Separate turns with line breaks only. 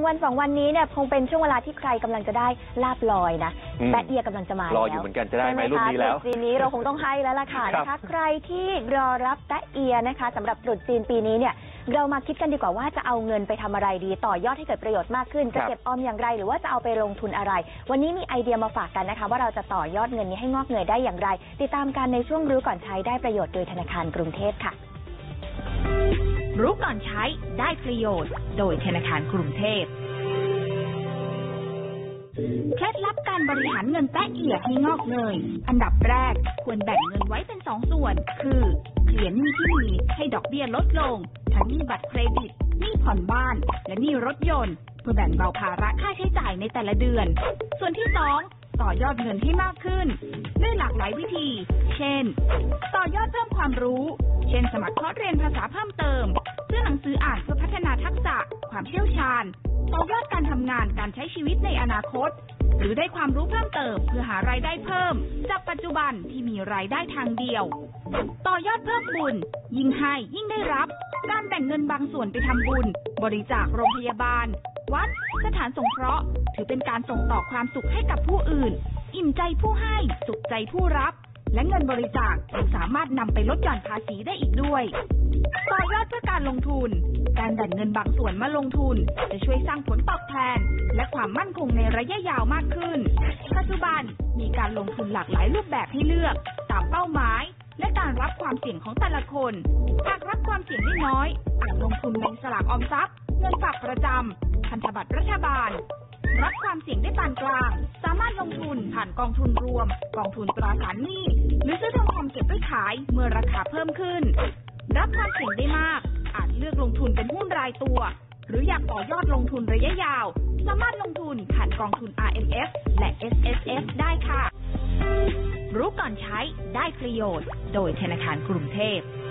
วัน2วันนี้เนี่ยคงเป็นช่วงเวลาที่ใครกำลังจะได้ลาบลอยนะแปะเอียกำลังจะมาร
ออยู่เหมือนกันจะได้ไหมรุ่นนี้แล้ว
ปีนี้เราคงต้องให้แล้วล่ะค่ะนะคะใครที่รอรับแปะเอียนะคะสำหรับตรุษจีนปีนี้เนี่ยเรามาคิดกันดีกว่าว่าจะเอาเงินไปทำอะไรดีต่อยอดให้เกิดประโยชน์มากขึ้นจะเก็บออมอย่างไรหรือว่าจะเอาไปลงทุนอะไรวันนี้มีไอเดียมาฝากกันนะคะว่าเราจะต่อยอดเงินนี้ให้งอกเงยได้อย่างไรติดตามกันในช่วงรู้ก่อนใช้ได้ประโยชน์โดยธนาคารกรุงเทพค่ะ
รู้ก่อนใช้ได้ประโยชน์โดยธนาคารกรุงเทพเคล็ดลับการบริหารเงินแปะเอียให้งอกเงยอันดับแรกควรแบ่งเงินไว้เป็น2ส่วนคือเกลี่ยหนี้ที่มีให้ดอกเบี้ยลดลงทั้งหนี้บัตรเครดิตหนี้ผ่อนบ้านและหนี้รถยนต์เพื่อแบ่งเบาภาระค่าใช้จ่ายในแต่ละเดือนส่วนที่2ต่อยอดเงินให้มากขึ้นด้วยหลากหลายวิธีเช่นต่อยอดเพิ่มความรู้เช่นสมัครคอร์สเรียนภาษาเพิ่มเติมซื้อหนังสืออ่านเพื่อพัฒนาทักษะความเชี่ยวชาญต่อยอดการทำงานการใช้ชีวิตในอนาคตหรือได้ความรู้เพิ่มเติมเพื่อหารายได้เพิ่มจากปัจจุบันที่มีรายได้ทางเดียวต่อยอดเพิ่มบุญยิ่งให้ยิ่งได้รับการแบ่งเงินบางส่วนไปทำบุญบริจาคโรงพยาบาลวัดสถานสงเคราะห์ถือเป็นการส่งต่อความสุขให้กับผู้อื่นอิ่มใจผู้ให้สุขใจผู้รับและเงินบริจาคยังสามารถนำไปลดหย่อนภาษีได้อีกด้วยต่อยอดเพื่อการลงทุนการแบ่งเงินบางส่วนมาลงทุนจะช่วยสร้างผลตอบแทนและความมั่นคงในระยะยาวมากขึ้นปัจจุบันมีการลงทุนหลากหลายรูปแบบให้เลือกตามเป้าหมายและการรับความเสี่ยงของแต่ละคนหากรับความเสี่ยงได้น้อยอาจลงทุนในสลากออมทรัพย์เงินฝากประจำพันธบัตรรัฐบาลรับความเสี่ยงได้ปานกลางสามารถลงทุนผ่านกองทุนรวมกองทุนตราสารหนี้หรือซื้อทองคำเก็บไว้ขายเมื่อราคาเพิ่มขึ้นรับความเสี่ยงได้มากอาจเลือกลงทุนเป็นหุ้นรายตัวหรืออยากต่อยอดลงทุนระยะยาวสามารถลงทุนผ่านกองทุน RMF และ SSF ได้ค่ะรู้ก่อนใช้ได้ประโยชน์โดยธนาคารกรุงเทพ